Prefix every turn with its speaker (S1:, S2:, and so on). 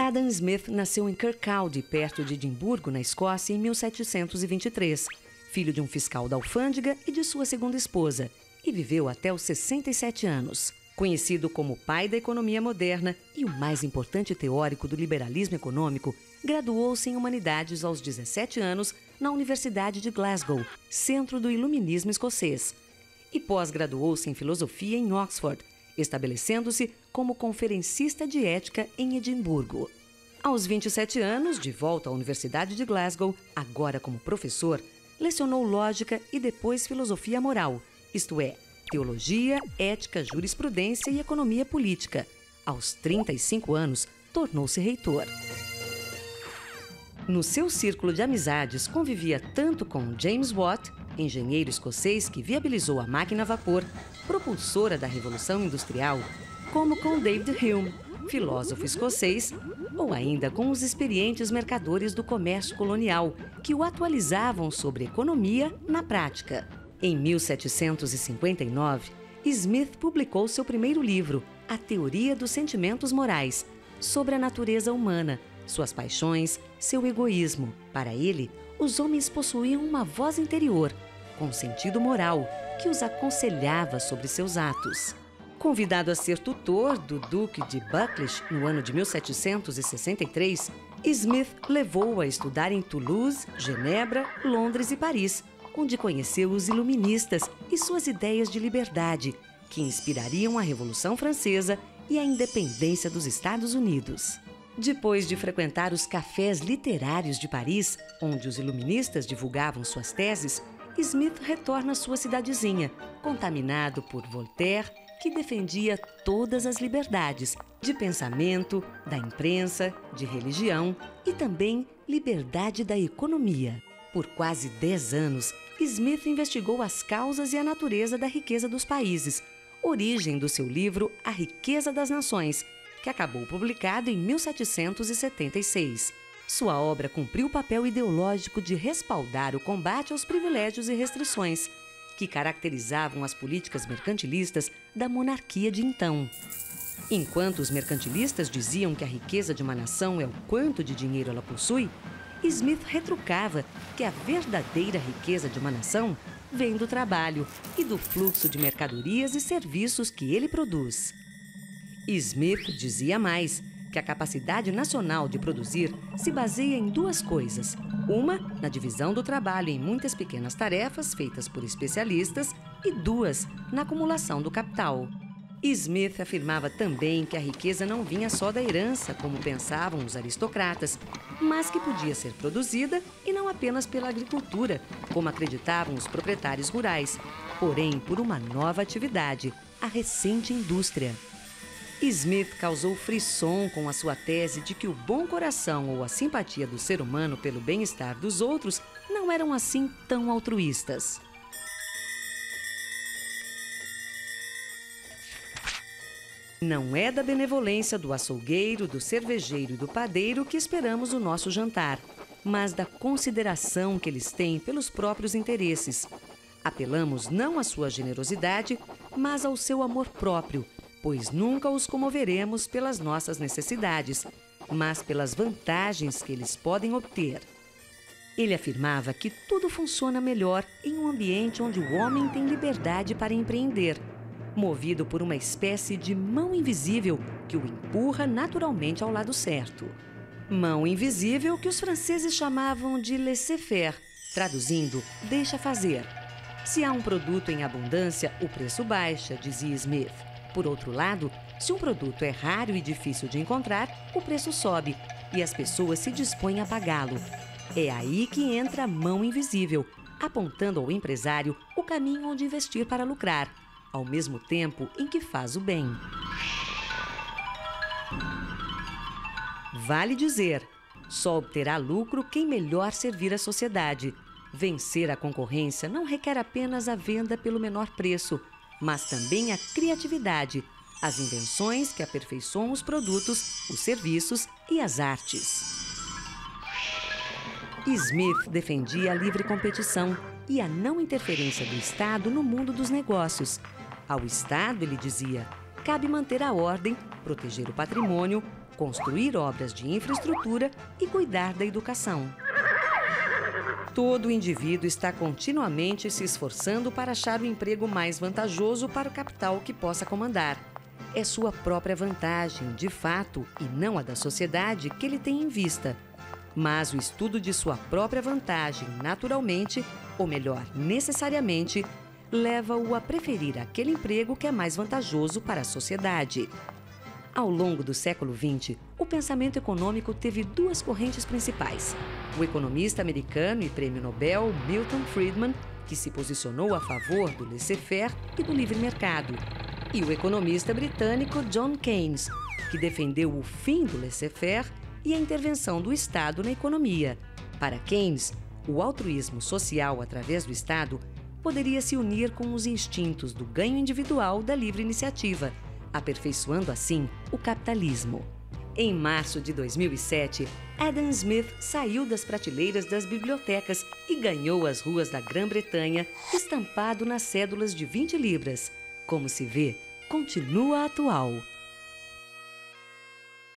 S1: Adam Smith nasceu em Kirkcaldy, perto de Edimburgo, na Escócia, em 1723, filho de um fiscal da alfândega e de sua segunda esposa, e viveu até os 67 anos. Conhecido como o pai da economia moderna e o mais importante teórico do liberalismo econômico, graduou-se em Humanidades aos 17 anos na Universidade de Glasgow, centro do iluminismo escocês, e pós-graduou-se em Filosofia em Oxford, estabelecendo-se como conferencista de ética em Edimburgo. Aos 27 anos, de volta à Universidade de Glasgow, agora como professor, lecionou lógica e depois filosofia moral, isto é, teologia, ética, jurisprudência e economia política. Aos 35 anos, tornou-se reitor. No seu círculo de amizades, convivia tanto com James Watt, engenheiro escocês que viabilizou a máquina a vapor, propulsora da Revolução Industrial, como com David Hume, filósofo escocês, ou ainda com os experientes mercadores do comércio colonial, que o atualizavam sobre economia na prática. Em 1759, Smith publicou seu primeiro livro, A Teoria dos Sentimentos Morais, sobre a natureza humana, suas paixões, seu egoísmo. Para ele, os homens possuíam uma voz interior, com sentido moral, que os aconselhava sobre seus atos. Convidado a ser tutor do Duque de Buccleuch no ano de 1763, Smith levou-o a estudar em Toulouse, Genebra, Londres e Paris, onde conheceu os iluministas e suas ideias de liberdade, que inspirariam a Revolução Francesa e a independência dos Estados Unidos. Depois de frequentar os cafés literários de Paris, onde os iluministas divulgavam suas teses, Smith retorna à sua cidadezinha, contaminado por Voltaire, que defendia todas as liberdades de pensamento, da imprensa, de religião e também liberdade da economia. Por quase 10 anos, Smith investigou as causas e a natureza da riqueza dos países, origem do seu livro A Riqueza das Nações, que acabou publicado em 1776. Sua obra cumpriu o papel ideológico de respaldar o combate aos privilégios e restrições, que caracterizavam as políticas mercantilistas da monarquia de então. Enquanto os mercantilistas diziam que a riqueza de uma nação é o quanto de dinheiro ela possui, Smith retrucava que a verdadeira riqueza de uma nação vem do trabalho e do fluxo de mercadorias e serviços que ele produz. Smith dizia mais, que a capacidade nacional de produzir se baseia em duas coisas. Uma, na divisão do trabalho em muitas pequenas tarefas feitas por especialistas, e duas, na acumulação do capital. Smith afirmava também que a riqueza não vinha só da herança, como pensavam os aristocratas, mas que podia ser produzida e não apenas pela agricultura, como acreditavam os proprietários rurais, porém por uma nova atividade, a recente indústria. Smith causou frisson com a sua tese de que o bom coração ou a simpatia do ser humano pelo bem-estar dos outros não eram assim tão altruístas. Não é da benevolência do açougueiro, do cervejeiro e do padeiro que esperamos o nosso jantar, mas da consideração que eles têm pelos próprios interesses. Apelamos não à sua generosidade, mas ao seu amor próprio, pois nunca os comoveremos pelas nossas necessidades, mas pelas vantagens que eles podem obter. Ele afirmava que tudo funciona melhor em um ambiente onde o homem tem liberdade para empreender, movido por uma espécie de mão invisível que o empurra naturalmente ao lado certo. Mão invisível que os franceses chamavam de laissez-faire, traduzindo, deixa fazer. Se há um produto em abundância, o preço baixa, dizia Smith. Por outro lado, se um produto é raro e difícil de encontrar, o preço sobe e as pessoas se dispõem a pagá-lo. É aí que entra a mão invisível, apontando ao empresário o caminho onde investir para lucrar, ao mesmo tempo em que faz o bem. Vale dizer, só obterá lucro quem melhor servir a sociedade. Vencer a concorrência não requer apenas a venda pelo menor preço, mas também a criatividade, as invenções que aperfeiçoam os produtos, os serviços e as artes. Smith defendia a livre competição e a não interferência do Estado no mundo dos negócios. Ao Estado, ele dizia, cabe manter a ordem, proteger o patrimônio, construir obras de infraestrutura e cuidar da educação. Todo indivíduo está continuamente se esforçando para achar o emprego mais vantajoso para o capital que possa comandar. É sua própria vantagem, de fato, e não a da sociedade que ele tem em vista. Mas o estudo de sua própria vantagem, naturalmente, ou melhor, necessariamente, leva-o a preferir aquele emprego que é mais vantajoso para a sociedade. Ao longo do século XX, o pensamento econômico teve duas correntes principais. O economista americano e prêmio Nobel Milton Friedman, que se posicionou a favor do laissez-faire e do livre mercado, e o economista britânico John Keynes, que defendeu o fim do laissez-faire e a intervenção do Estado na economia. Para Keynes, o altruísmo social através do Estado poderia se unir com os instintos do ganho individual da livre iniciativa, aperfeiçoando assim o capitalismo. Em março de 2007, Adam Smith saiu das prateleiras das bibliotecas e ganhou as ruas da Grã-Bretanha estampado nas cédulas de 20 libras. Como se vê, continua atual.